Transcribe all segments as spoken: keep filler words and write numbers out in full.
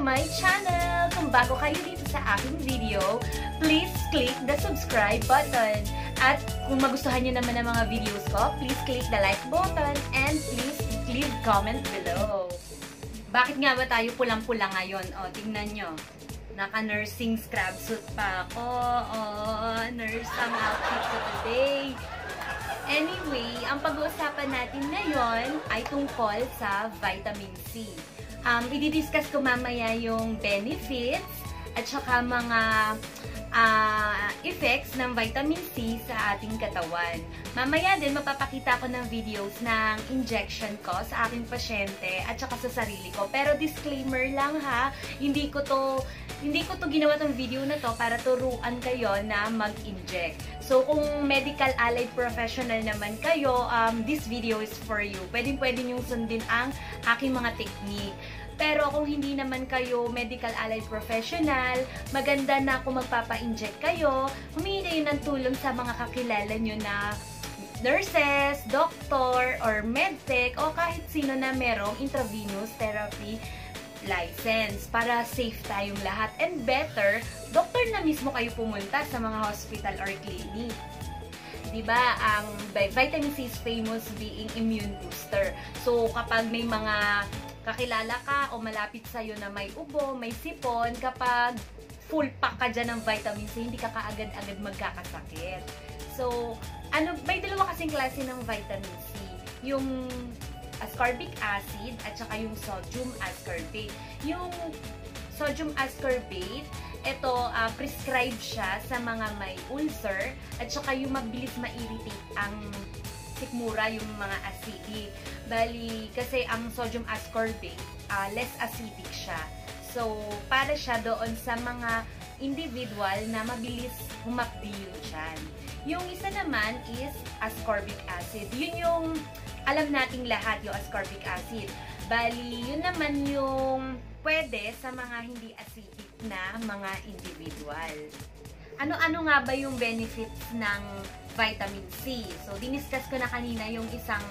my channel! Kung bago kayo dito sa aking video, please click the subscribe button. At kung magustuhan nyo naman ang mga videos ko, please click the like button and please leave comment below. Bakit nga ba tayo pulang-pula ngayon? O, tingnan nyo. Naka-nursing scrub suit pa ako. O, nurse ang outfit ko today. Anyway, ang pag-uusapan natin ngayon ay tungkol sa vitamin C. Um, i-discuss ko mamaya yung benefits at saka mga uh, effects ng vitamin C sa ating katawan. Mamaya din, mapapakita ko ng videos ng injection ko sa aking pasyente at saka sa sarili ko. Pero disclaimer lang ha, hindi ko to Hindi ko to ginawa tong video na to para turuan kayo na mag-inject. So, kung medical allied professional naman kayo, um, this video is for you. Pwedeng-pwede nyong sundin ang aking mga technique. Pero kung hindi naman kayo medical allied professional, maganda na kung magpapa-inject kayo, humingi kayo ng tulong sa mga kakilala nyo na nurses, doctor, or medtech, o kahit sino na merong intravenous therapy license para safe tayong lahat. And better, doktor na mismo kayo pumunta sa mga hospital or clinic. Diba, ang vitamin C is famous being immune booster. So, kapag may mga kakilala ka o malapit sa'yo na may ubo, may sipon, kapag full pack ka dyan ng vitamin C, hindi ka kaagad-agad magkakasakit. So, ano, may dalawa kasing klase ng vitamin C. Yung ascorbic acid at saka yung sodium ascorbate. Yung sodium ascorbate, ito, uh, prescribe siya sa mga may ulcer at saka yung mabilis ma-irritate ang sikmura, yung mga acidic. Bali, kasi ang sodium ascorbate, uh, less acidic siya. So, para siya doon sa mga individual na mabilis humapdi yung tiyan. Yung isa naman is ascorbic acid. Yun yung alam nating lahat, yung ascorbic acid. Bali, yun naman yung pwede sa mga hindi acidic na mga individual. Ano-ano nga ba yung benefits ng vitamin C? So, diniscuss ko na kanina yung isang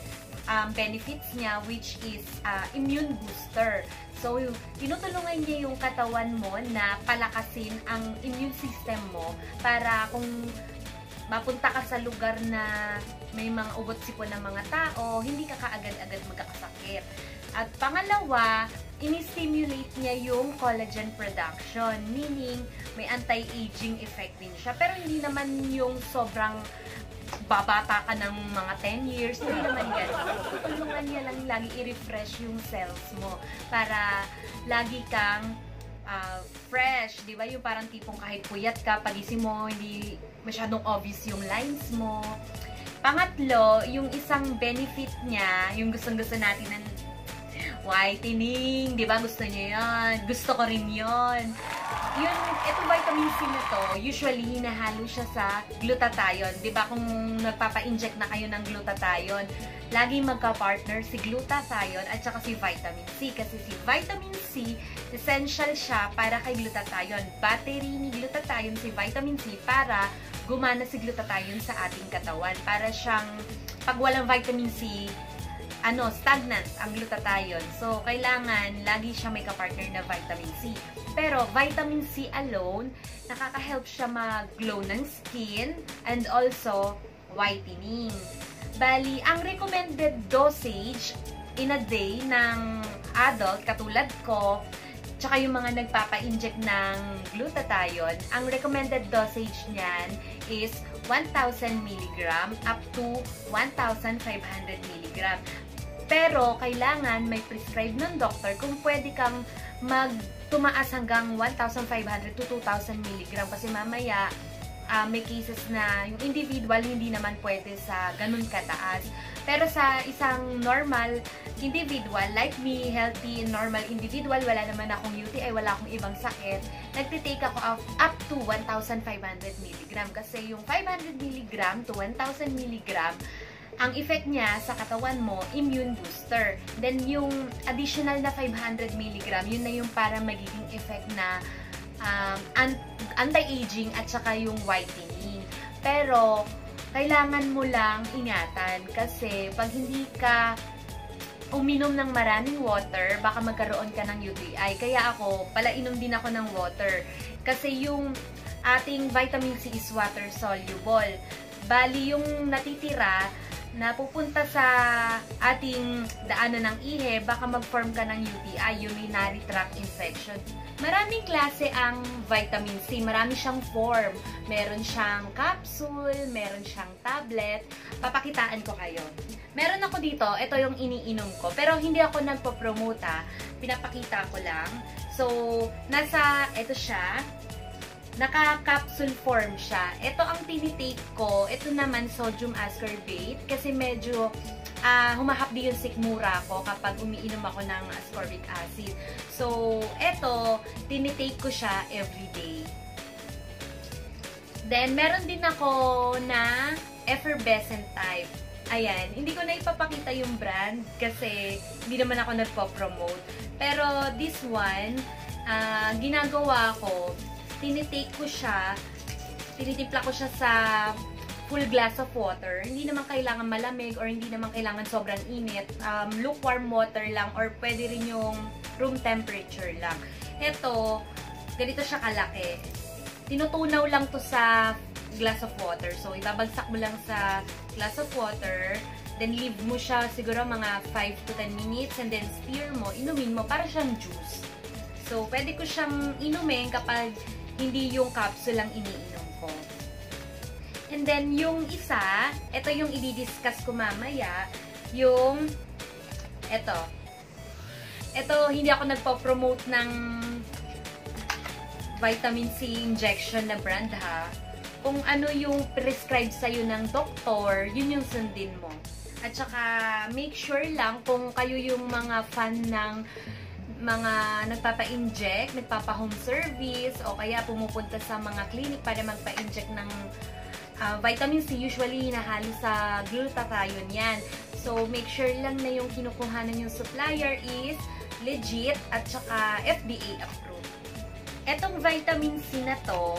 um, benefits niya, which is uh, immune booster. So, tinutulungan niya yung katawan mo na palakasin ang immune system mo para kung mapunta ka sa lugar na may mga ugot-sipon ng mga tao, hindi ka kaagad-agad magkakasakit. At pangalawa, ini-stimulate niya yung collagen production, meaning may anti-aging effect din siya. Pero hindi naman yung sobrang babata ka ng mga ten years, hindi naman gano'n. Tutulungan niya lang lagi i-refresh yung cells mo para lagi kang Uh, fresh, di ba? Yung parang tipong kahit puyat ka, pagising mo, hindi masyadong obvious yung lines mo. Pangatlo, yung isang benefit niya, yung gustong-gusto natin ng whitening, di ba? Gusto niyo yan. Gusto ko rin yon. Yun, itong vitamin C na to, usually hinahalo siya sa glutathione. Di ba? Kung nagpapa-inject na kayo ng glutathione, laging magka-partner si glutathione at saka si vitamin C. Kasi si vitamin C, essential siya para kay glutathione. Battery ni glutathione si vitamin C para gumana si glutathione sa ating katawan. Para siyang, pag walang vitamin C, ano, stagnant ang glutathione. So, kailangan lagi siya may kapartner na vitamin C. Pero, vitamin C alone, nakaka-help siya mag-glow ng skin and also whitening. Bali, ang recommended dosage in a day ng adult, katulad ko, tsaka yung mga nagpapa-inject ng glutathione, ang recommended dosage niyan is one thousand milligram up to one thousand five hundred milligram. Pero, kailangan may prescribe ng doctor kung pwede kang magtumaas hanggang one thousand five hundred to two thousand milligram. Kasi mamaya, uh, may cases na yung individual hindi naman pwede sa ganun kataas. Pero sa isang normal individual, like me, healthy, normal individual, wala naman akong U T I, wala akong ibang sakit, nagtitake ako up to one thousand five hundred milligram. Kasi yung five hundred milligram to one thousand milligram, ang effect niya sa katawan mo, immune booster. Then, yung additional na five hundred milligram, yun na yung para magiging effect na um, anti-aging at saka yung whitening. Pero, kailangan mo lang ingatan kasi pag hindi ka uminom ng maraming water, baka magkaroon ka ng U T I. Kaya ako, palainom din ako ng water. Kasi yung ating vitamin C is water soluble. Bali, yung natitira na pupunta sa ating daanan ng ihe, baka mag-form ka ng U T I, urinary tract infection. Maraming klase ang vitamin C. Marami siyang form. Meron siyang capsule, meron siyang tablet. Papakitaan ko kayo. Meron ako dito, ito yung iniinom ko. Pero hindi ako nagpo-promote ha. Pinapakita ko lang. So, nasa, ito siya. Naka-capsule form siya. Ito ang tinitake ko. Ito naman sodium ascorbate. Kasi medyo uh, humahapdi yung sikmura ko kapag umiinom ako ng ascorbic acid. So, ito, tinitake ko siya everyday. Then, meron din ako na effervescent type. Ayan, hindi ko na ipapakita yung brand kasi hindi naman ako nagpo-promote. Pero this one, uh, ginagawa ko, tinitake ko siya, tinitimpla ko siya sa full glass of water. Hindi naman kailangan malamig or hindi naman kailangan sobrang init. Um, lukewarm water lang or pwede rin yung room temperature lang. Ito, ganito siya kalaki. Tinutunaw lang to sa glass of water. So, ibabagsak mo lang sa glass of water, then leave mo siya siguro mga five to ten minutes and then stir mo, inumin mo para siyang juice. So, pwede ko siyang inumin kapag hindi yung capsule lang iniinom ko. And then, yung isa, ito yung i-discuss ko mamaya, yung, ito. Ito, hindi ako nagpo-promote ng vitamin C injection na brand ha. Kung ano yung prescribe sa'yo ng doktor, yun yung sundin mo. At saka, make sure lang kung kayo yung mga fan ng mga nagpapa-inject, nagpapa-home service, o kaya pumupunta sa mga clinic para magpa-inject ng uh, vitamin C, usually hinahalo sa glutathione yan. So, make sure lang na yung kinukuhanan yung supplier is legit at saka F D A approved. Etong vitamin C na to,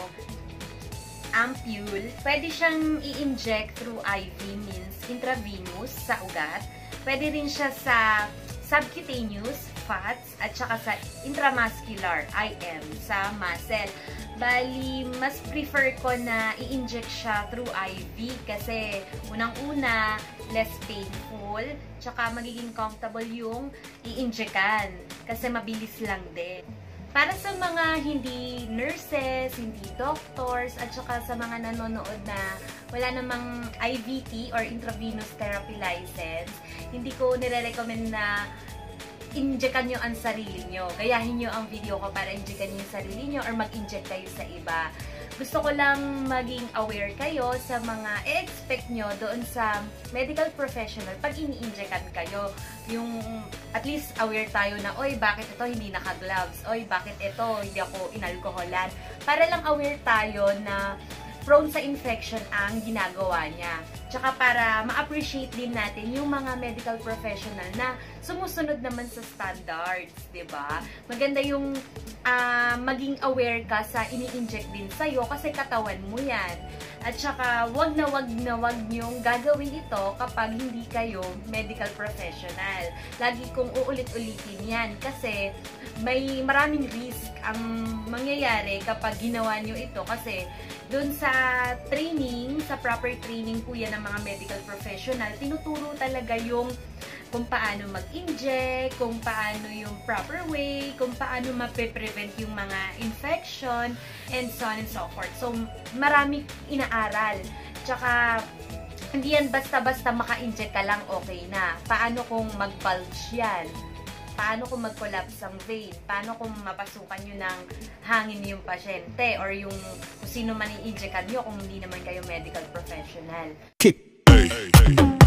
ampule, pwede siyang i-inject through I V, means intravenous sa ugat. Pwede rin siya sa subcutaneous fats at saka sa intramuscular I M sa muscle. Bali, mas prefer ko na i-inject siya through I V kasi unang-una, less painful, tsaka magiging comfortable yung i-injectan kasi mabilis lang din. Para sa mga hindi nurses, hindi doctors, at saka sa mga nanonood na wala namang I V T or intravenous therapy license, hindi ko nire-recommend na injectan nyo ang sarili nyo. Gayahin nyo ang video ko para injectan nyo yung sarili nyo or mag-inject kayo sa iba. Gusto ko lang maging aware kayo sa mga e-expect nyo doon sa medical professional pag ini-injectan kayo. Yung at least aware tayo na, oy, bakit ito hindi naka-gloves? Oy, bakit ito hindi ako inalkoholan? Para lang aware tayo na prone sa infection ang ginagawa niya. Tsaka para ma-appreciate din natin yung mga medical professional na sumusunod naman sa standards, diba? Maganda yung uh, maging aware ka sa ini-inject din sa'yo kasi katawan mo yan. At saka, wag na wag na wag niyong gagawin ito kapag hindi kayo medical professional. Lagi kong uulit-ulitin yan kasi may maraming risk ang mangyayari kapag ginawa niyo ito kasi doon sa training, sa proper training po yan ng mga medical professional, tinuturo talaga yung kung paano mag-inject, kung paano yung proper way, kung paano mape-prevent yung mga infection, and so on and so forth. So, marami inaaral. Tsaka, hindi yan basta-basta maka-inject ka lang okay na. Paano kung mag-bulge yan? Paano kung mag-collapse ang vein? Paano kung mapasukan nyo ng hangin yung pasyente? Or yung kung sino man i-injectan nyo kung hindi naman kayo medical professional? Kick. Hey, hey, hey.